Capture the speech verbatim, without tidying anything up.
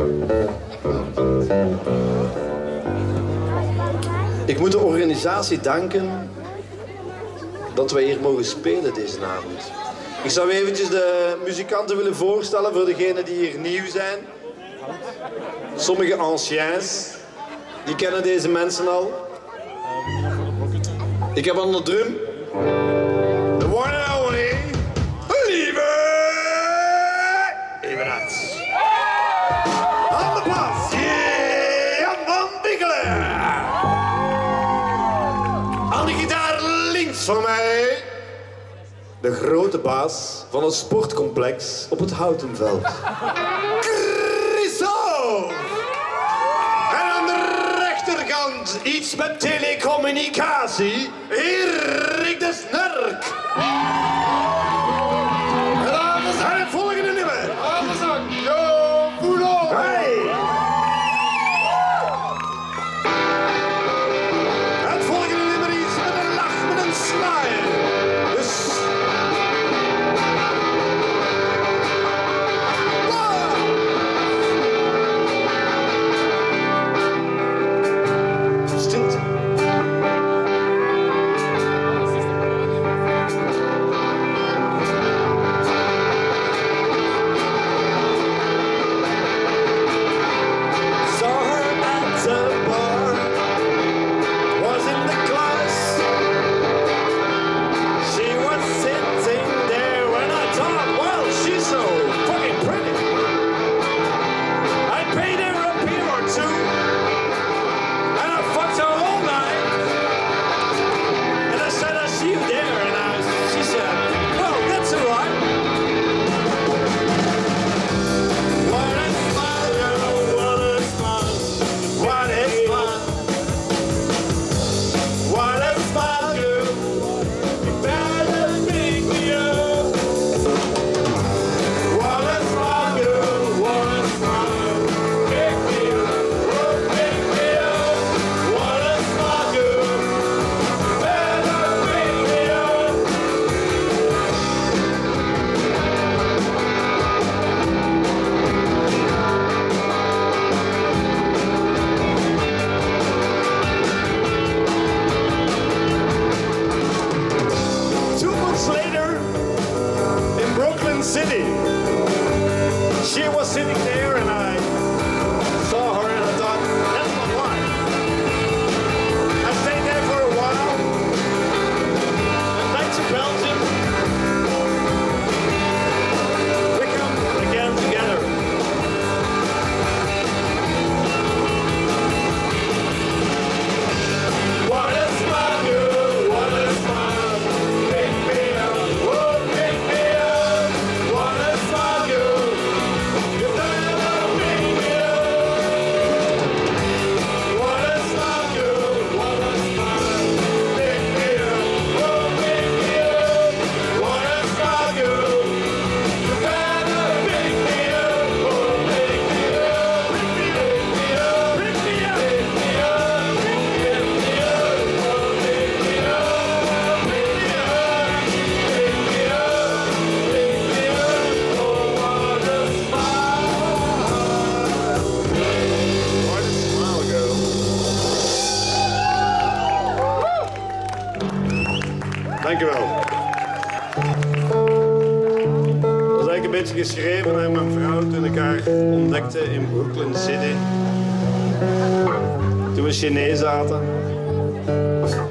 Ik moet de organisatie danken dat wij hier mogen spelen deze avond. Ik zou eventjes de muzikanten willen voorstellen voor degenen die hier nieuw zijn. Sommige anciens, die kennen deze mensen al. Ik heb aan de drum de one and only Lieve Evenats. Aan de bas, Jan van Bikkelen. Aan de gitaar links van mij de grote baas van het sportcomplex op het Houtenveld. Chriso! En aan de rechterkant iets met telecommunicatie, Erik de Snurk. En dames zijn het volgende nummer. Anderzang, Jo Boulon. Hey! Het volgende nummer is met een lach, met een smile. Dus... Stilte. City. She was sitting there and I saw her and I thought, that's my wife. I stayed there for a while. And back to Belgium. We come again together. What a smile, girl, what a smile. Pick me up, oh, pick me up. What a smile, girl. You better pick me up. What a smile, girl, what a smile. Pick me up, oh, pick me up. What a smile, girl. You better pick me up, oh, pick me up. Pick me up, pick me up, pick me up, pick me up, oh, pick me up, pick me up, pick me up, pick me up, oh, what a smile. What a smile, girl. Dankjewel. Dat was eigenlijk een beetje geschreven naar mijn vrouw toen ik haar ontdekte in Brooklyn City. Toen we Chinees zaten.